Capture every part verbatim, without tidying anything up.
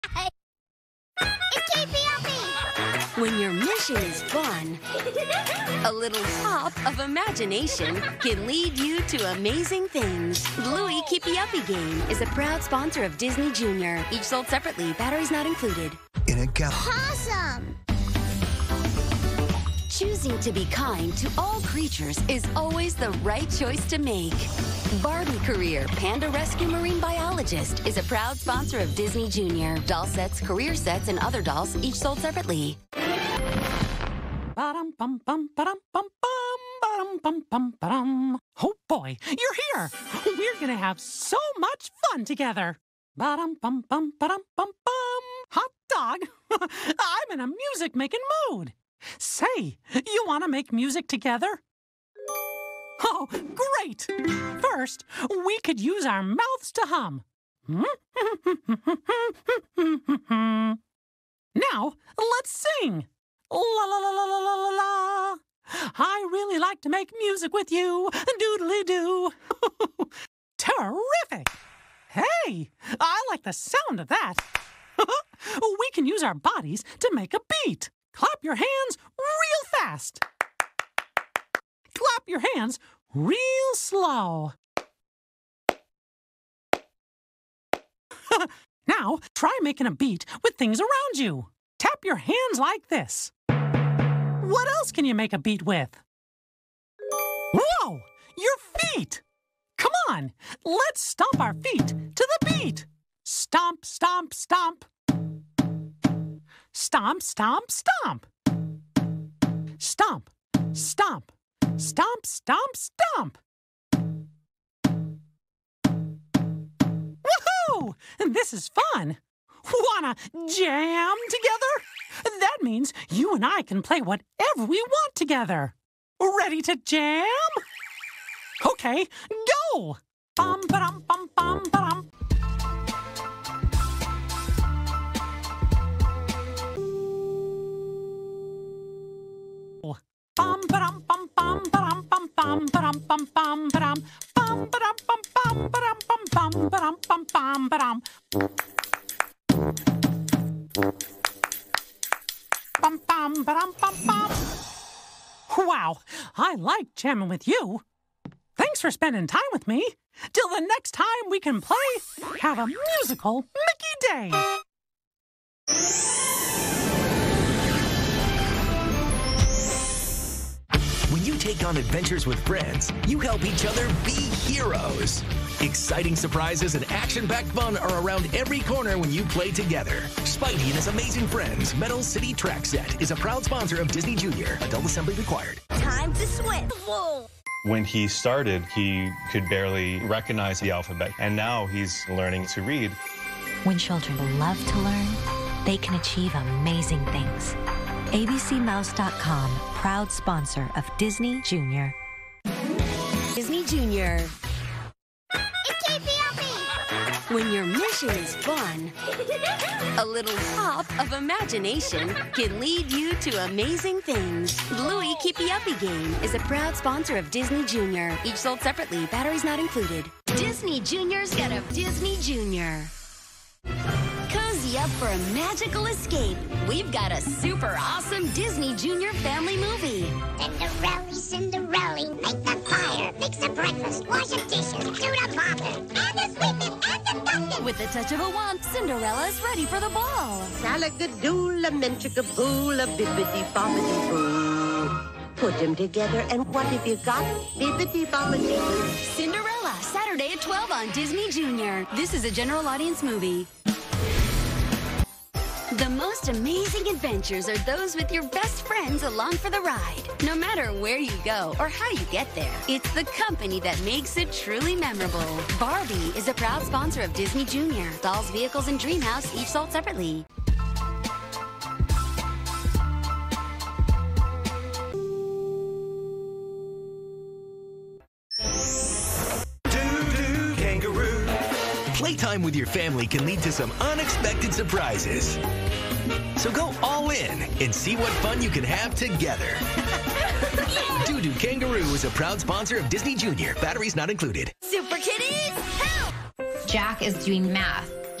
It's K P L B! When your mission is fun, a little hop of imagination can lead you to amazing things. Bluey Keepy Uppy Game is a proud sponsor of Disney Junior. Each sold separately, batteries not included. In a gap. Awesome! Choosing to be kind to all creatures is always the right choice to make. Barbie Career, Panda Rescue Marine Biologist, is a proud sponsor of Disney Junior. Doll sets, career sets, and other dolls, each sold separately. Ba-dum, bum, bum, ba-dum, bum, bum, ba-dum, bum, bum, ba-dum. Oh boy, you're here! We're gonna have so much fun together. Ba-dum, bum, bum, ba-dum, bum, bum. Hot dog! I'm in a music-making mood. Say, you want to make music together? Oh, great! First, we could use our mouths to hum. Now, let's sing. La la la la la la la la. I really like to make music with you. Doodly-doo. Terrific! Hey, I like the sound of that. We can use our bodies to make a beat. Clap your hands real fast. Clap your hands real slow. Now, try making a beat with things around you. Tap your hands like this. What else can you make a beat with? Whoa! Your feet! Come on, let's stomp our feet to the beat. Stomp, stomp, stomp. Stomp, stomp, stomp. Stomp, stomp, stomp, stomp, stomp. Woohoo! This is fun. Wanna jam together? That means you and I can play whatever we want together. Ready to jam? Okay, go! Bum, ba-dum, bum, bum, ba-dum. Bum ba-dum bum bum ba-dum bum bum ba-dum bum bum ba-dum bum ba-dum bum bum ba-dum bum bum ba-dum bum bum ba-dum bum bum ba-dum bum bum. Wow, I like jamming with you. Thanks for spending time with me. Till the next time we can play, have a musical Mickey Day. When you take on adventures with friends, you help each other be heroes. Exciting surprises and action-packed fun are around every corner when you play together. Spidey and his amazing friends Metal City Track Set is a proud sponsor of Disney Junior. Adult assembly required. Time to swim. Whoa. When he started, he could barely recognize the alphabet, and now he's learning to read. When children love to learn, they can achieve amazing things. A B C Mouse dot com, proud sponsor of Disney Junior. Disney Junior. It's K P L B! When your mission is fun, a little hop of imagination can lead you to amazing things. Bluey Keepy Uppy Game is a proud sponsor of Disney Junior. Each sold separately, batteries not included. Disney Junior's got a Disney Junior. Cozy up for a magical escape. We've got a super awesome Disney Junior family movie. Cinderella, Cinderella, make the fire, fix the breakfast, wash the dishes, do the mopping, and the sweeping, and the dusting. With the touch of a wand, Cinderella is ready for the ball. Salagadoola, menchikaboola, bibbidi-bobbidi-boo. Put them together, and what have you got? Bibbidi-bobbidi-boo. Cinderella, Saturday at twelve on Disney Junior. This is a general audience movie. The most amazing adventures are those with your best friends along for the ride. No matter where you go or how you get there, it's the company that makes it truly memorable. Barbie is a proud sponsor of Disney Junior. Dolls, vehicles, and Dreamhouse each sold separately. Doo-doo Kangaroo. Playtime with your family can lead to some unexpected surprises. So go all in and see what fun you can have together. Doo-doo Kangaroo is a proud sponsor of Disney Junior. Batteries not included. Super Kitties, help! Jack is doing math.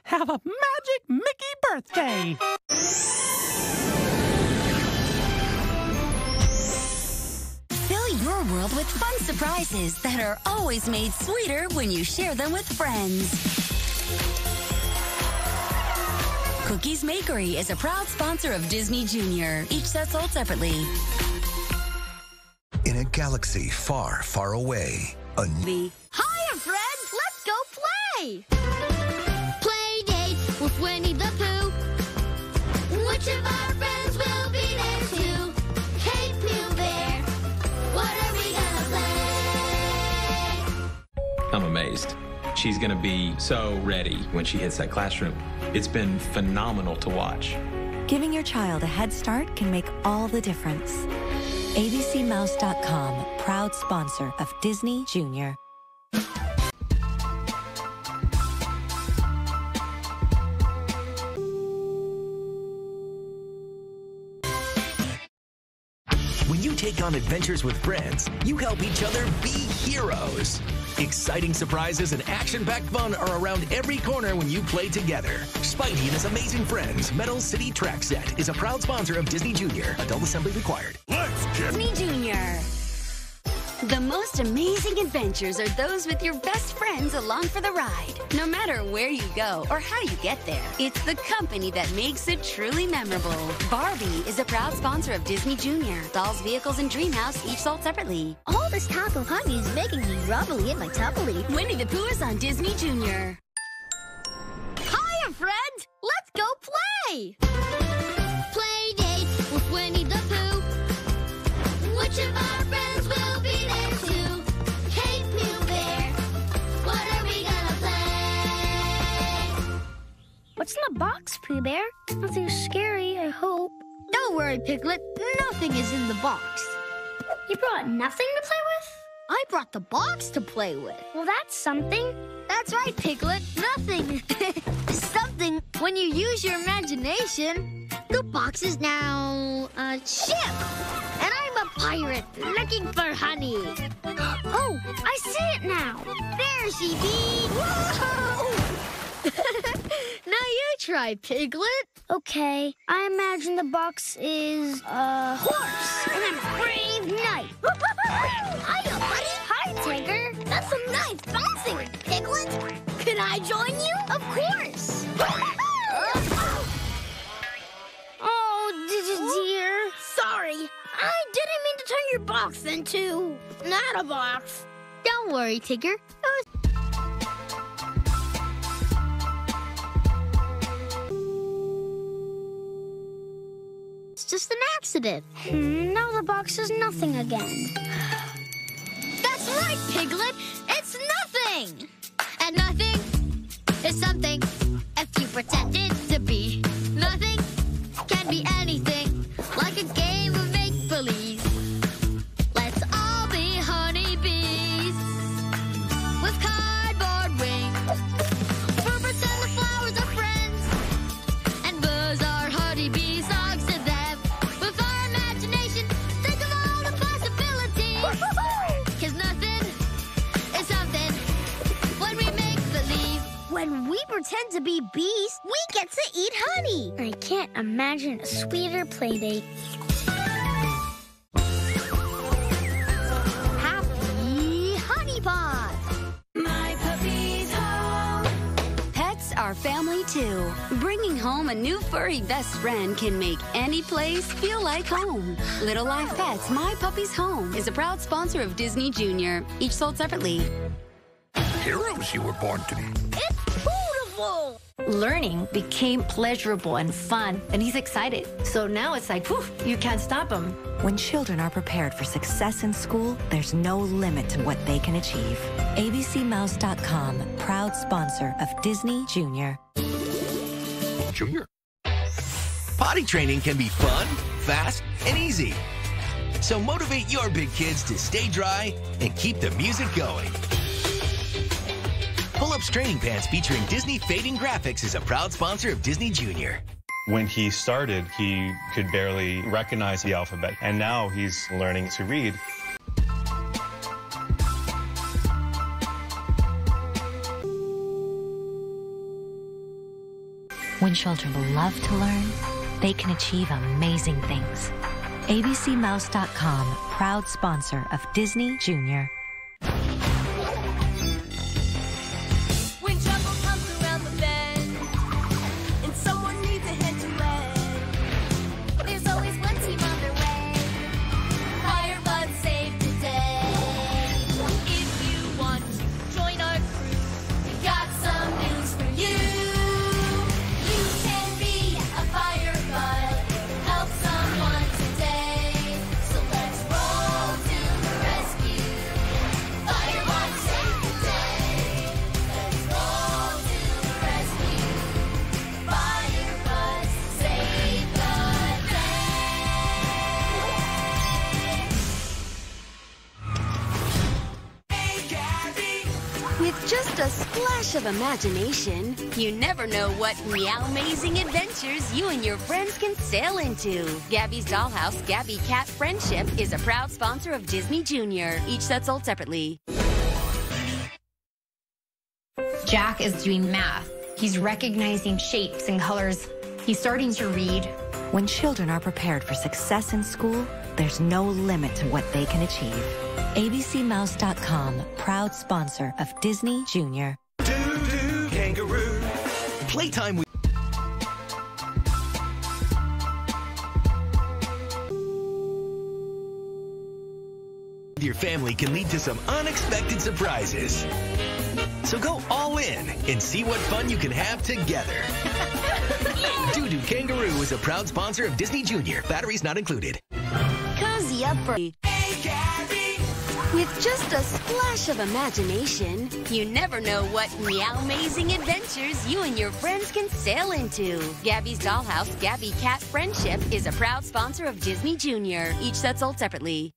have a magic Mickey birthday. Fill your world with fun surprises that are always made sweeter when you share them with friends. Cookies Makery is a proud sponsor of Disney Junior, each set sold separately. In a galaxy far, far away, a The Hiya, friends! Let's go play! Play date with Winnie the Pooh. Which of our friends will be there too? Hey, Pooh Bear, what are we gonna play? I'm amazed. She's gonna be so ready when she hits that classroom. It's been phenomenal to watch. Giving your child a head start can make all the difference. A B C Mouse dot com, proud sponsor of Disney Junior. When you take on adventures with friends, you help each other be heroes. Exciting surprises and action-packed fun are around every corner when you play together. Spidey and his amazing friends, Metal City Track Set, is a proud sponsor of Disney Junior. Adult assembly required. Let's get Disney Junior. The most amazing adventures are those with your best friends along for the ride. No matter where you go or how you get there, it's the company that makes it truly memorable. Barbie is a proud sponsor of Disney Junior. Dolls, vehicles, and Dreamhouse each sold separately. All this talk of honey is making me rubbly in my tubbly. Winnie the Pooh is on Disney Junior. Hiya, friends! Let's go play! Play date with Winnie the Pooh. Which of our friends will be there too? Hey, Pooh Bear, what are we gonna play? What's in the box, Pooh Bear? Nothing scary, I hope. Don't worry, Piglet. Nothing is in the box. You brought nothing to play with? I brought the box to play with. Well, that's something. That's right, Piglet. Nothing. Something when you use your imagination. The box is now a ship. And I'm a pirate looking for honey. Oh, I see it now. There she be. Whoa! Now you try, Piglet. Okay, I imagine the box is a horse and I'm a brave knight. Hiya, buddy. Hi, Tigger. That's some nice bouncing, Piglet. Can I join you? Of course. Oh, dear. Sorry. I didn't mean to turn your box into not a box. Don't worry, Tigger. It's just an accident. Hmm, now the box is nothing again. That's right, Piglet. It's nothing. And nothing is something if you pretend it to be. Nothing can be anything, like a game of make-believe. Let's all be honeybees with cardboard wings. Birds and the flowers are friends, and birds are honeybees songs to them. With our imagination, think of all the possibilities. Cause nothing is something when we make believe. When we pretend to be bees, we get to eat honey. I can't imagine a sweeter play date. Happy Honey Pot! My puppy's home. Pets are family too. Bringing home a new furry best friend can make any place feel like home. Little Life Pets, My Puppy's Home is a proud sponsor of Disney Junior, each sold separately. heroes you were born to be. It's beautiful! Learning became pleasurable and fun, and he's excited. So now it's like, whew, you can't stop him. When children are prepared for success in school, there's no limit to what they can achieve. A B C Mouse dot com, proud sponsor of Disney Junior. Junior. Potty training can be fun, fast, and easy. So motivate your big kids to stay dry and keep the music going. Pull-Ups Training Pants featuring Disney fading graphics is a proud sponsor of Disney Junior. When he started, he could barely recognize the alphabet, and now he's learning to read. When children love to learn, they can achieve amazing things. A B C Mouse dot com, proud sponsor of Disney Junior. When trouble comes around the bend and someone needs a hand to lend, there's always one team on their way. Firebuds save the day. If you want to join our crew, we got some news for you. You can be a firebud, help someone today. So let's roll to the rescue. Firebuds save the day. Let's roll to the rescue. Firebuds save the day. With just a splash of imagination, you never know what meow-mazing adventures you and your friends can sail into. Gabby's Dollhouse Gabby Cat Friendship is a proud sponsor of Disney Junior, each set sold separately. Jack is doing math. He's recognizing shapes and colors. He's starting to read. When children are prepared for success in school, there's no limit to what they can achieve. A B C Mouse dot com, proud sponsor of Disney Junior. Doo-doo kangaroo. Playtime with your family can lead to some unexpected surprises. So go all in and see what fun you can have together. Doo-doo Kangaroo is a proud sponsor of Disney Junior. Batteries not included. Cozy up for With just a splash of imagination, you never know what meow-mazing adventures you and your friends can sail into. Gabby's Dollhouse Gabby Cat Friendship is a proud sponsor of Disney Junior, each set sold separately.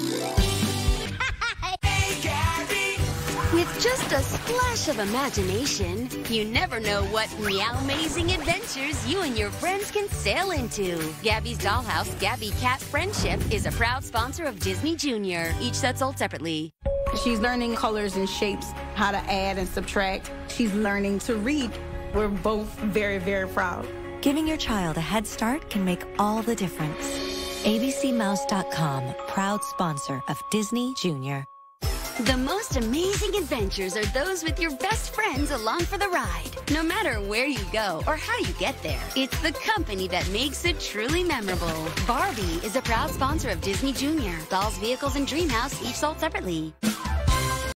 With just a splash of imagination, you never know what meow-mazing adventures you and your friends can sail into. Gabby's Dollhouse Gabby Cat Friendship is a proud sponsor of Disney Junior, each set sold separately. She's learning colors and shapes, how to add and subtract. She's learning to read. We're both very, very proud. Giving your child a head start can make all the difference. A B C Mouse dot com, proud sponsor of Disney Junior. The most amazing adventures are those with your best friends along for the ride. No matter where you go or how you get there, it's the company that makes it truly memorable. Barbie is a proud sponsor of Disney Junior. Dolls, vehicles, and Dreamhouse each sold separately.